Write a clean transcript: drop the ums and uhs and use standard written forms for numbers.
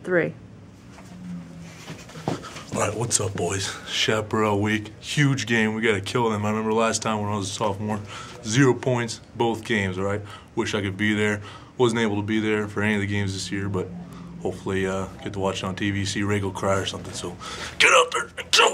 3. All right, what's up, boys? Chaparral week, huge game. We got to kill them. I remember last time when I was a sophomore, 0 points, both games, all right? Wish I could be there. Wasn't able to be there for any of the games this year, but hopefully get to watch it on TV, see Regal cry or something. So get out there and kill